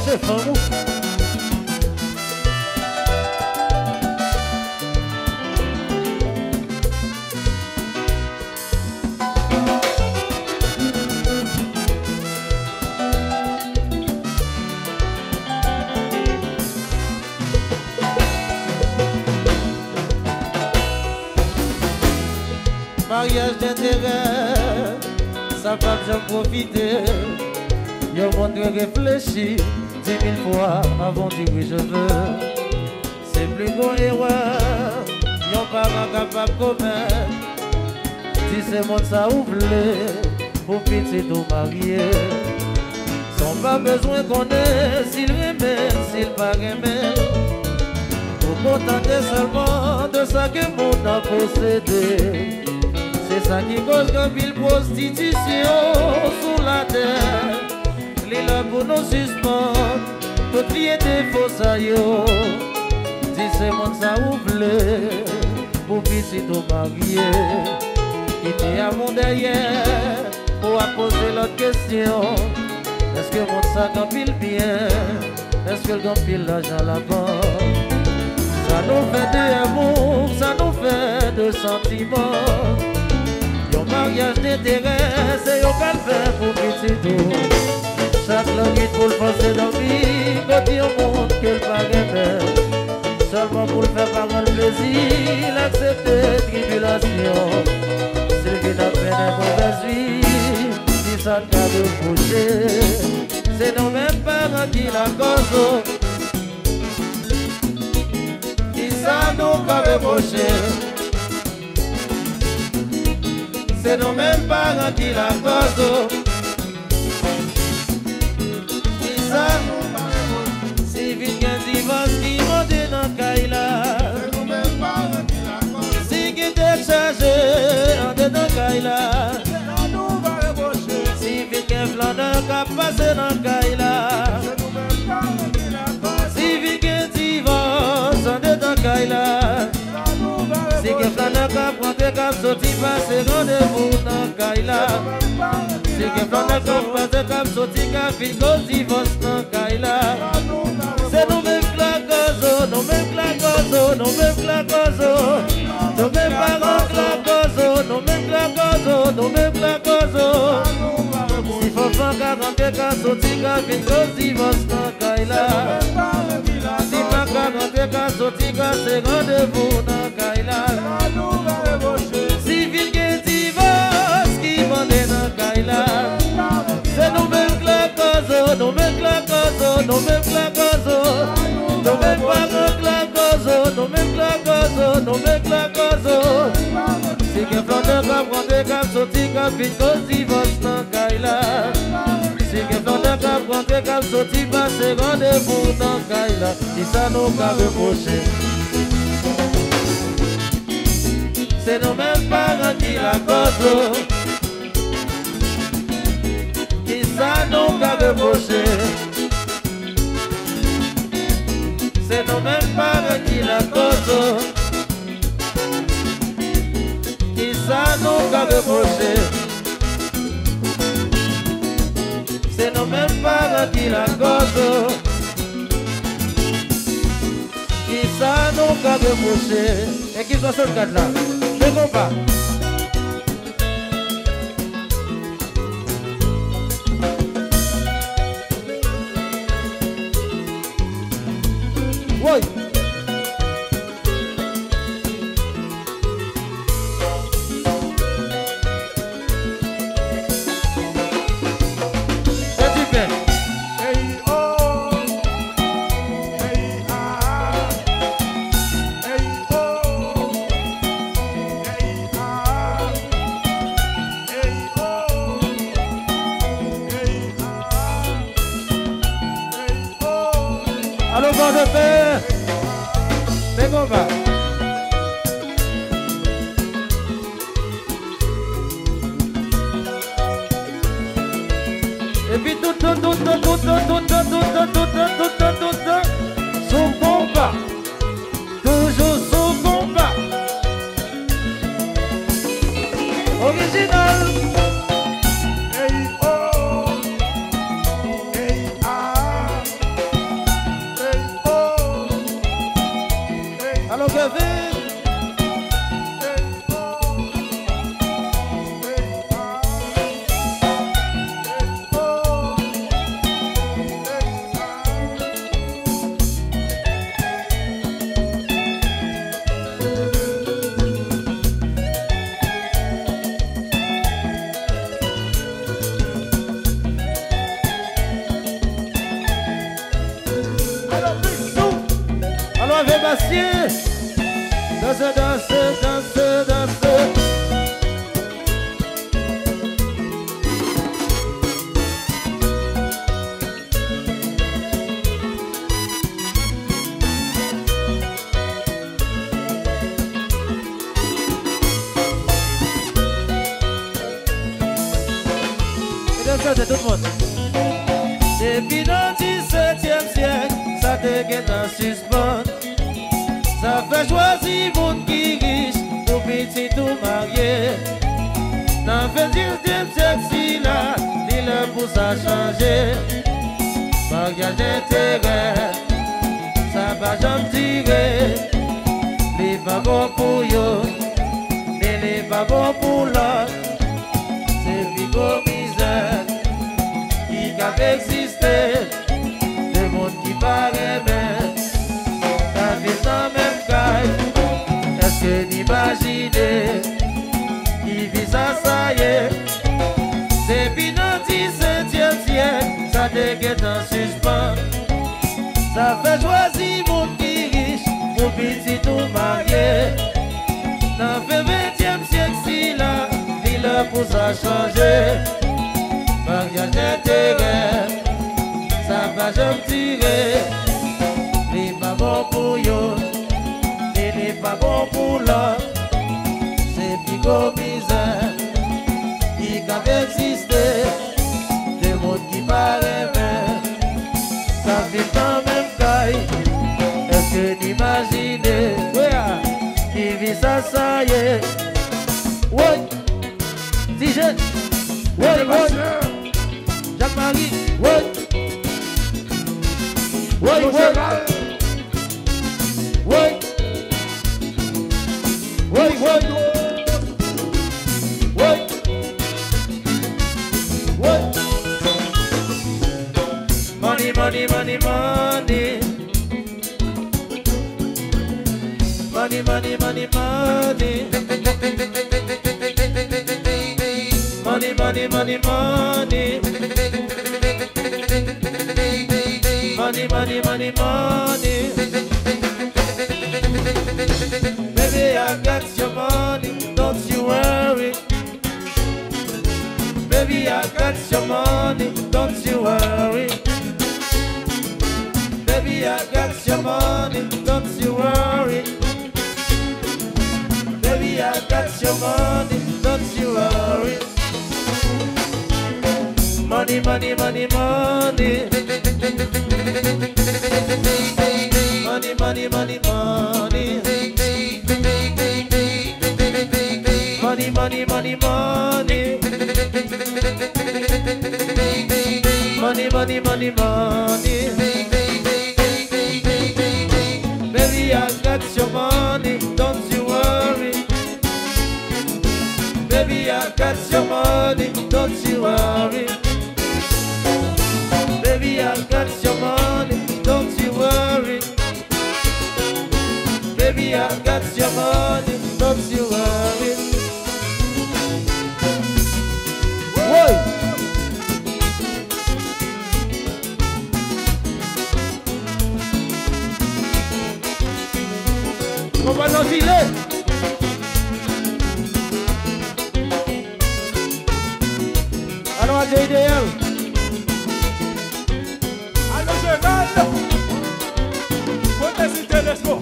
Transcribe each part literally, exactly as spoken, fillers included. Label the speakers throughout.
Speaker 1: c'est femme.
Speaker 2: Mariage d'intérêt, sa femme j'en profiter. Y'a monde réfléchi dix mille fois avant de dire oui je veux. C'est plus gros erreur, y'a pas capable de commettre. Si c'est monde ça ouvre pour petit tout marié. Sans pas besoin qu'on ait, s'il remet, s'il pas remet. Pour contenter seulement de ça que monde a possédé. C'est ça qui cause comme une prostitution sous la terre. Les là pour nous suspendre, toutes les défauts ça y est. Si c'est monde ça ouvre pour petit tout marié. Il était à mon derrière pour poser l'autre question. Est-ce que mon sac empile bien? Est-ce que le gampile l'argent là-bas? Ça nous fait de amour, ça nous fait de sentiments. Yon mariage d'intérêt, c'est yon calvaire pour petit tout. Chaque langue pour le passer dormir, quand yon montre qu'elle pas gagne. Seulement pour le faire par le plaisir, l'accepter tribulation. S'il vient à peine un mauvaise vie, si ça ne de bouger, c'est nos mêmes parents qui la causent. Qui ça nous qu'a débauché. C'est nos mêmes parents qui la causent. Qui ça nous qu'a débauché. Si vite qu'un divorce qui monte dans Kaila. C'est nos mêmes parents qui la causent. Si qui t'est chargé en dedans Kaila. C'est nous va débaucher. Si vite qu'un flandeur qui a passé dans Kaila. C'est nous mêmes parents qui la causent. Si vite qu'un divorce en dedans Kaila. Si que flaneur ka prendre ka sorti passer rendez-vous dans Kaila. Si que flaneur ka prendre ka sorti ka fin cause divorce dans Kaila. C'est nous mêmes clacoso, nous mêmes clacoso, nous mêmes clacoso. Nous mêmes parents clacoso, nous mêmes clacoso, nous mêmes clacoso. Si fofan ka rentrer ka sorti ka fin cause divorce dans Kaila. Si pas ka rentrer ka sorti ka c'est rendez-vous dans Kaila. Si ville que divorce qui mène dans Kaila. C'est nous mêmes clacoso, nous mêmes clacoso, nous mêmes clacoso. Nous mêmes parents clacoso, nous mêmes clacoso, nous mêmes clacoso. Si que flandeur ka prendre ka sorti ka fin cause divorce dans Kaila. Si que flandeur ka prendre ka sorti passer rendez-vous dans Kaila. Si ça nous qu'a reproché. C'est nos mêmes parents qui la causent. Qui ça nous qu'a reproché. C'est nos mêmes parents qui la causent. Qui ça nous qu'a reproché. C'est nos mêmes parents qui la causent. Qui ça nous qu'a reproché. Et qui sont sur le cadre là. Je comprends pas. Oui. C'est super.
Speaker 3: Hey oh, hey ah, hey oh, hey ah, hey oh, hey ah, hey oh.
Speaker 2: Allô, bon de père. Alors Kevin. Bastien, danse, danse, danse, danse. Et danse, c'est tout le monde. Depuis le dix-septième siècle, ça te guette en suspens. Ça fait choisir monde qui riche, tout petit, tout marié. Dans le dix-septième siècle, si là, il a pour ça changer. Mariage d'intérêt, ça va jamais tirer. Les pas bon pour eux, mais les pas bon pour l'autre. C'est Vigo misère qui a existé, le monde qui paraît même. Est-ce que d'imaginer qui vit ça, ça y est. Depuis le dix-septième siècle, ça déguette en suspens. Ça fait choisir monde qui riche, pour petit tout marié. Dans le vingtième siècle, si là, il a pour ça changer. Mariage d'intérêt, ça va jamais tirer. Les pas bon pour eux, et les pas bon pour l'autre. C'est Pico misère qui a existé, des mondes qui paraît même, ça vit dans même caille. Est-ce que d'imaginer qui vit ça, ça y est. Ouais, Dijon, ouais, ouais, Jacques-Marie, ouais, ouais, ouais. Wait, wait, wait, wait, wait. Money, money, money, money. Money, money, money, money. Money, money, money, money. Money, money, money, money. Baby, I got your money, don't you worry. Baby, I got your money, don't you worry. Baby, I got your money, don't you worry. Baby, I got your money, don't you worry. Money, money, money, money. Money, money, money, money. Money, money, money, money. Money, money, money, money. Baby, I got your money, don't you worry. Baby, I got your money, don't you worry. Baby, I got your money, don't you worry. Baby, I got your money, don't you worry. Whoa! Compagnon Gilet. Alors, J D L.
Speaker 3: Allô, Gérald. Faut t'hésiter, let's go.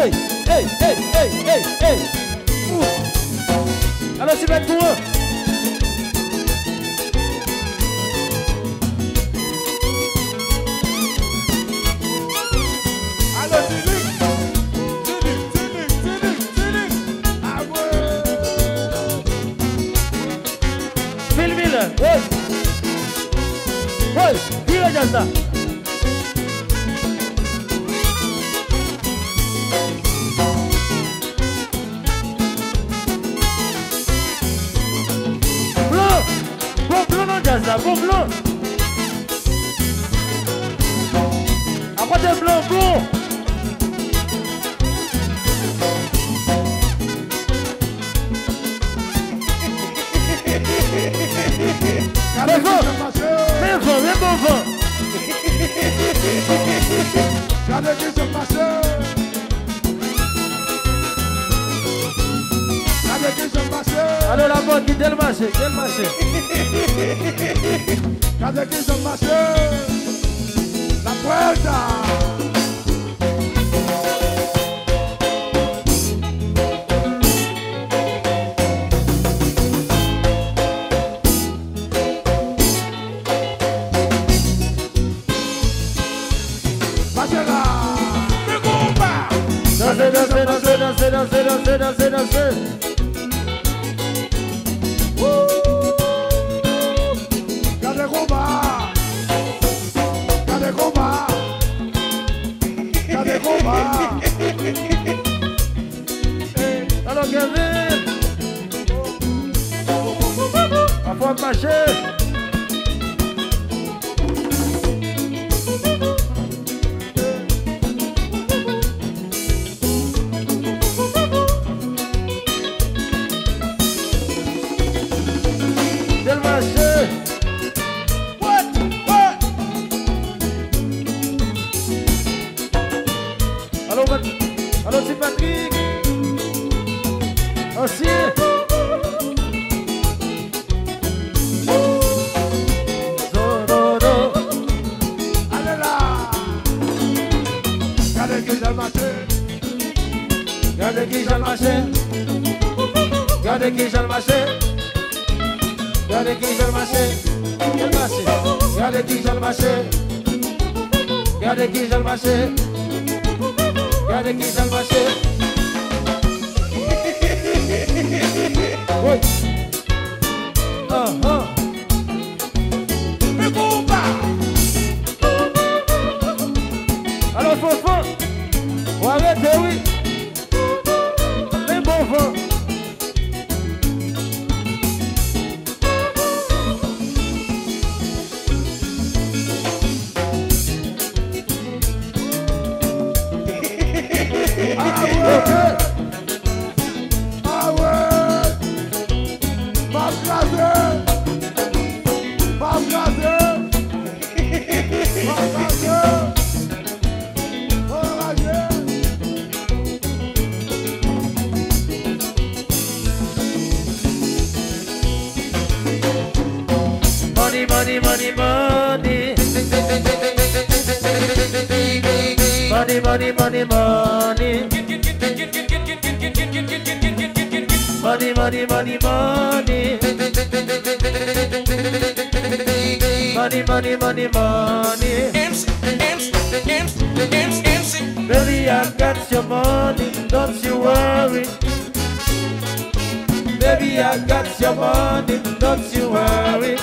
Speaker 2: hey, hey, hey, hey, hey, hey. Ouh. Alors tu vas être pour eux.
Speaker 3: Alors Zélique, Zélique, Zélique, Zélique, Zélique. Ah ouais.
Speaker 2: Phil Miller, ouais. Ouais, vive la jazz là. Bon blanc. Après des blancs, bon. Mais bon, mais bon, mais bon vent.
Speaker 3: Regardez qui se passe. Regardez qui se passe.
Speaker 2: Alors la bonne qui est le marché, quel marché.
Speaker 3: Regardez qui se passe. La puerta.
Speaker 2: Danser, danser, danser, danser, danser, danser, danser, danser.
Speaker 3: Gardez combat. Gardez combat. Gardez combat.
Speaker 2: Alors Kevin, à fois marcher. Alors c'est Patrick. Ancien. Zorodo.
Speaker 3: Allez là. Regardez qui j'ai marché.
Speaker 2: Regardez qui j'ai marché. Regardez qui j'ai marché. Regardez qui j'ai marché. Quel marché? Regardez qui j'ai marché. Regardez qui j'ai marché. Regardez qui j'ai marché. Oui. Ah ah.
Speaker 3: Mais combat.
Speaker 2: Alors Fofo, on arrête, oui. Mais bon vent.
Speaker 3: Ah ouais. Ah ouais. Pas crasé. Pas crasé. Pas crasé. Enragé.
Speaker 2: Money, money, money, money. Money, money, money, money. Money, money, money, money. Money, money, money, money. Baby, I've got your money, don't you worry. Baby, I've got your money, don't you worry.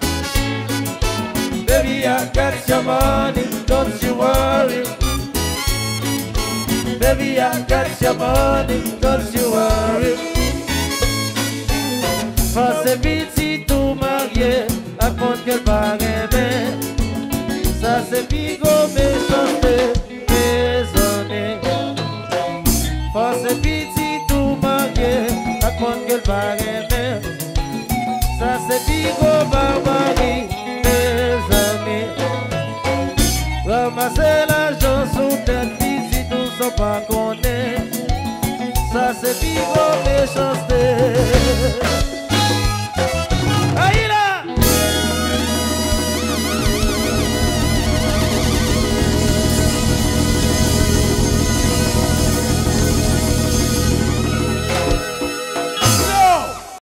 Speaker 2: Baby, I've got your money, don't you worry. Baby, I've got your money, don't you worry. Face petit tout marié, à compte qu'elle va aimer. Ça c'est bigo méchanté, mes amis. Face petit tout marié, à compte qu'elle va aimer. Ça c'est bigo barbarie, mes amis. Ramasser l'argent sous tête, si nous sommes pas connus. Ça c'est bigo méchanté.